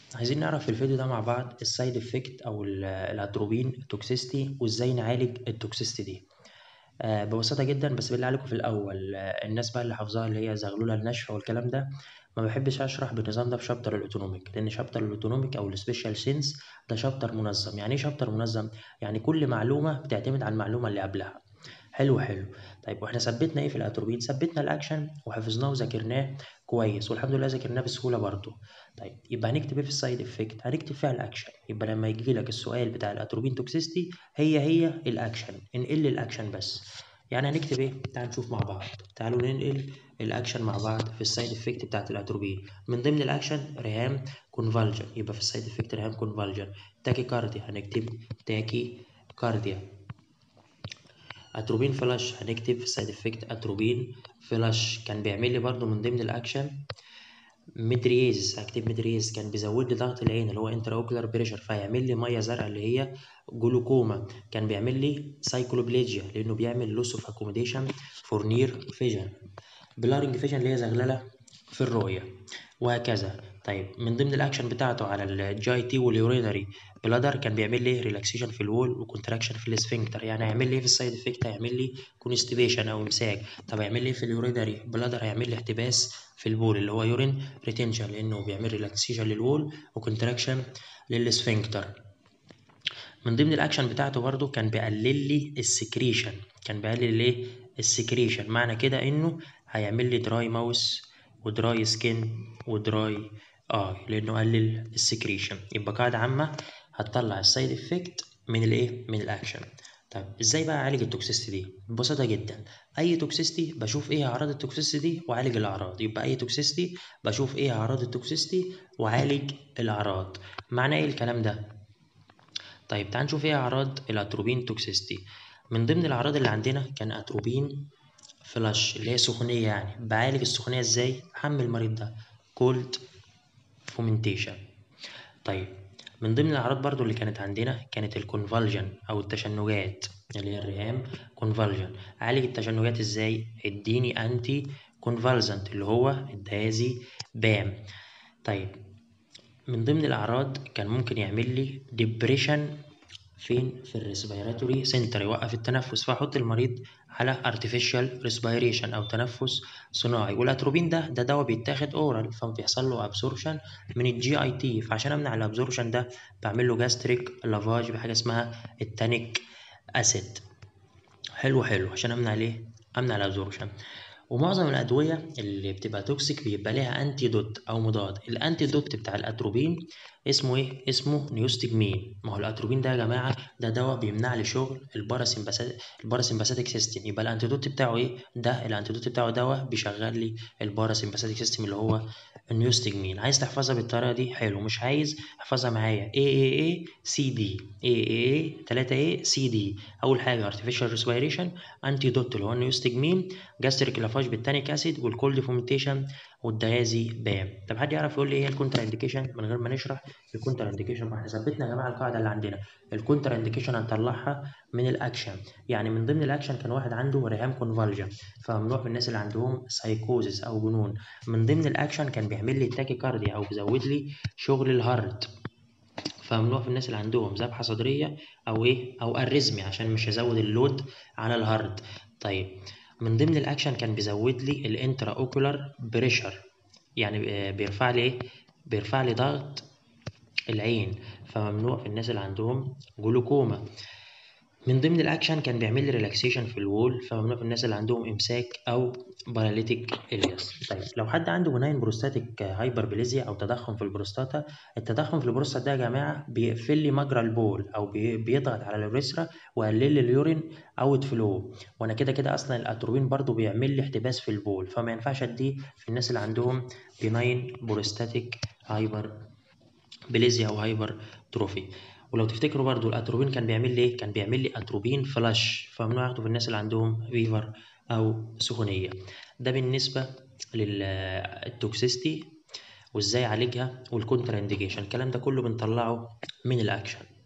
عايزين نعرف في الفيديو ده مع بعض السايد افكت او الاتروبين توكسيستي وازاي نعالج التوكسيستي دي. ببساطه جدا، بس بالله عليكم في الاول، الناس بقى اللي حافظاها اللي هي زغلوله الناشفه والكلام ده، ما بحبش اشرح بالنظام ده في شابتر الاوتونوميك، لان شابتر الاوتونوميك او السبيشال سينس ده شابتر منظم. يعني ايه شابتر منظم؟ يعني كل معلومه بتعتمد على المعلومه اللي قبلها. حلو حلو. طيب واحنا ثبتنا ايه في الاتروبين؟ ثبتنا الاكشن وحفظناه وذاكرناه كويس، والحمد لله ذاكرناه بسهوله برضه. طيب يبقى هنكتب ايه في السايد افكت؟ هنكتب فيها الاكشن. يبقى لما يجي لك السؤال بتاع الاتروبين توكسيستي، هي الاكشن، انقل الاكشن بس. يعني هنكتب ايه؟ تعالوا نشوف مع بعض. تعالوا ننقل الاكشن مع بعض في السايد افكت بتاعت الاتروبين. من ضمن الاكشن ريهام كونفالجن، يبقى في السايد افكت ريهام كونفالجن. تاكي كارديا هنكتب تاكي كارديا. اتروبين فلاش هنكتب في السايد افكت اتروبين فلاش، كان بيعمل لي برضو من ضمن الاكشن مدريز. هكتب مدريز كان بيزود لي ضغط العين اللي هو انترا اوكولار بريشر، فهيعمل لي ميه زرقاء اللي هي جلوكوما. كان بيعمل لي سايكلوبليجيا لانه بيعمل لوس اوف اكوموديشن فور نير فيجن. بلارنج فيجن اللي هي زغلله في الرؤيه، وهكذا. طيب من ضمن الاكشن بتاعته على الجي تي واليورينري بلادر، كان بيعمل لي ريلاكسيشن في الوول وكونتراكشن في الاسفنكتر. يعني هيعمل لي ايه في السايد افكت؟ هيعمل لي كونستيبيشن او امساك. طب هيعمل لي ايه في اليورينري بلادر؟ هيعمل لي احتباس في البول اللي هو يورين ريتنشن، لانه بيعمل ريلاكسيشن للوول وكونتراكشن للاسفنكتر. من ضمن الاكشن بتاعته برضو كان بيقلل لي السكريشن. كان بيقلل ليه السكريشن؟ معنى كده انه هيعمل لي دراي ماوس ودراي سكين ودراي لانه قلل السكريشن. يبقى قاعده عامه هتطلع السايد افكت من الايه؟ من الاكشن. طيب ازاي بقى اعالج التوكسيستي دي؟ ببساطه جدا، اي توكسيستي بشوف ايه اعراض التوكسيستي دي واعالج الاعراض. يبقى اي توكسيستي بشوف ايه اعراض التوكسيستي واعالج الاعراض. معناه ايه الكلام ده؟ طيب تعال نشوف ايه اعراض الاتروبين توكسيستي. من ضمن الاعراض اللي عندنا كان اتروبين فلاش اللي هي سخونيه. يعني بعالج السخونيه ازاي؟ احمل المريض ده كولد فومنتيشن. طيب من ضمن الاعراض برضو اللي كانت عندنا كانت الكونفالجن او التشنجات اللي هي الريهام كونفالجن. اعالج التشنجات ازاي؟ اديني انتي كونفالزنت اللي هو الدايازي بام. طيب من ضمن الأعراض كان ممكن يعمل لي ديبريشن فين؟ في الريسبيراتوري سنتر، يوقف التنفس، فأحط المريض على artificial respiration أو تنفس صناعي. والأتروبين ده دواء بيتاخد أورال، فبيحصل له أبسوربشن من الجي أي تي. فعشان أمنع الأبسوربشن ده بعمل له جاستريك لافاج بحاجة اسمها التانيك أسيد. حلو حلو، عشان أمنع ليه؟ أمنع الأبسوربشن. ومعظم الأدوية اللي بتبقى توكسيك بيبقى ليها أنتيدوت أو مضاد. الأنتيدوت بتاع الأتروبين اسمه إيه؟ اسمه نيوستجمين. ما هو الأتروبين ده يا جماعة ده دواء بيمنع لي شغل الباراسمباثيك سيستم. يبقى الأنتيدوت بتاعه إيه؟ ده الأنتيدوت بتاعه دواء بيشغل لي الباراسمباثيك سيستم اللي هو النيوستجمين. عايز تحفظها بالطريقة دي حلو، مش عايز احفظها معايا AAA CD AAA 3A CD. أول حاجة artificial respiration، أنتيدوت اللي هو النيوستجمين، جاستريك لافاج بالتانيك اسيد، والكولد فوميتيشن، والديازي بام. طب حد يعرف يقول لي ايه الكونتر انديكيشن من غير ما نشرح الكونتر انديكيشن؟ ما احنا ثبتنا يا جماعه القاعده اللي عندنا. الكونتر انديكيشن هنطلعها من الاكشن. يعني من ضمن الاكشن كان واحد عنده ريهام كونفالجن، فممنوع في الناس اللي عندهم سايكوزيس او جنون. من ضمن الاكشن كان بيعمل لي تاكي كارديا او بيزود لي شغل الهارت، فممنوع في الناس اللي عندهم ذبحه صدريه او ايه او اريزمي، عشان مش هزود اللود على الهارت. طيب من ضمن الاكشن كان بيزود لي الانترا اوكولار بريشر، يعني بيرفع لي ايه؟ بيرفع لي ضغط العين، فممنوع في الناس اللي عندهم جلوكوما. من ضمن الاكشن كان بيعمل لي ريلاكسيشن في الوول، فممنوع في الناس اللي عندهم امساك او باراليتيك الياس. طيب لو حد عنده بناين بروستاتيك هايبربليزيا او تضخم في البروستاتا، التضخم في البروستات ده يا جماعه بيقفل لي مجرى البول او بيضغط على اليوريثرا ويقلل لي اليورين اوت فلو. وانا كده كده اصلا الاتروبين برضو بيعمل لي احتباس في البول، فما ينفعش اديه في الناس اللي عندهم بناين بروستاتيك بليزيا او هايبر تروفي. ولو تفتكروا برضو الاتروبين كان بيعمل لي ايه؟ كان بيعمل لي اتروبين فلاش، فممنوع ياخده في الناس اللي عندهم فيفر او سخونيه. ده بالنسبه للتوكسيستي وازاي اعالجها والكونترا انديكيشن. الكلام ده كله بنطلعه من الاكشن.